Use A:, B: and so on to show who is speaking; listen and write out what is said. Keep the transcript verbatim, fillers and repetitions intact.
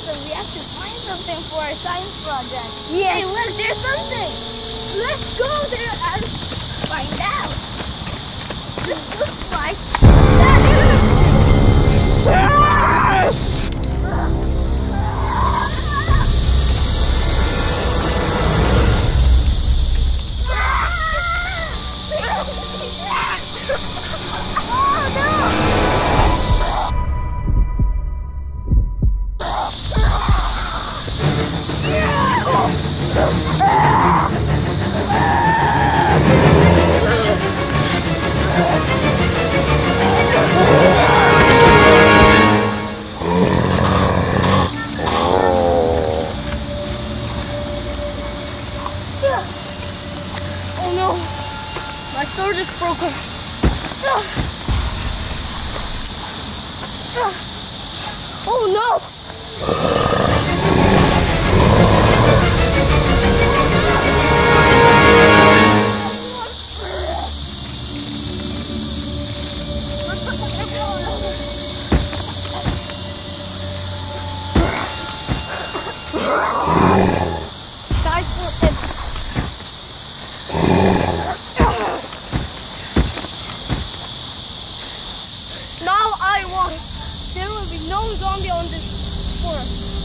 A: so we have to find something for our science project.
B: Yes.
A: Hey, look, there's something. Let's go there and find out. This looks like
B: Oh no, my sword is broken. Oh no! Time for it. Now I won. There will be no zombie on this forest.